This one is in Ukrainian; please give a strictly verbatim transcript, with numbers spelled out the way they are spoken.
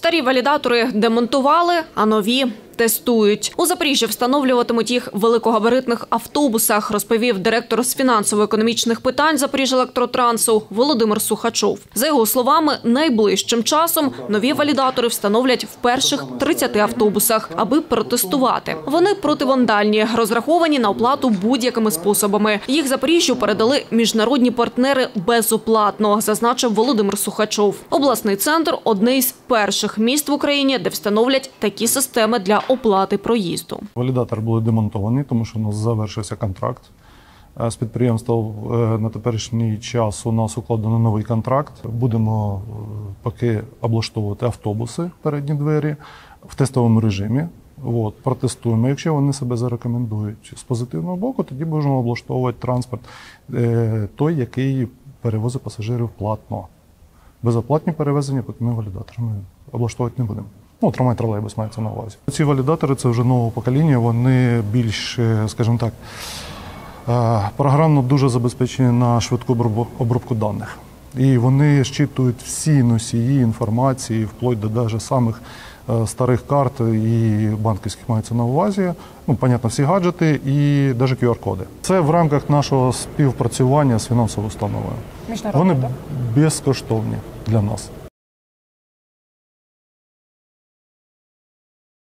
Старі валідатори демонтували, а нові тестують. У Запоріжжі встановлюватимуть їх в великогабаритних автобусах, розповів директор з фінансово-економічних питань Запоріжжяелектротрансу Володимир Сухачов. За його словами, найближчим часом нові валідатори встановлять в перших тридцяти автобусах, аби протестувати. Вони противандальні, розраховані на оплату будь-якими способами. Їх Запоріжжю передали міжнародні партнери безоплатно, зазначив Володимир Сухачов. Обласний центр – одне із перших міст в Україні, де встановлять такі системи для оплати проїзду. Валідатор були демонтовані, тому що у нас завершився контракт з підприємством. На теперішній час у нас укладено новий контракт. Будемо поки облаштовувати автобуси, передні двері, в тестовому режимі. От, протестуємо. Якщо вони себе зарекомендують з позитивного боку, тоді можемо облаштовувати транспорт той, який перевозить пасажирів платно. Безоплатні перевезення ми валідаторами облаштовувати не будемо. Ну, трамвай, тролейбус мається на увазі. Ці валідатори – це вже нового покоління, вони більш, скажімо так, програмно дуже забезпечені на швидку обробку даних. І вони щитують всі носії інформації, вплоть до навіть самих старих карт і банківських мається на увазі. Ну, понятно, всі гаджети і навіть ку ар коди. Це в рамках нашого співпрацювання з фінансовою установою. Вони безкоштовні для нас.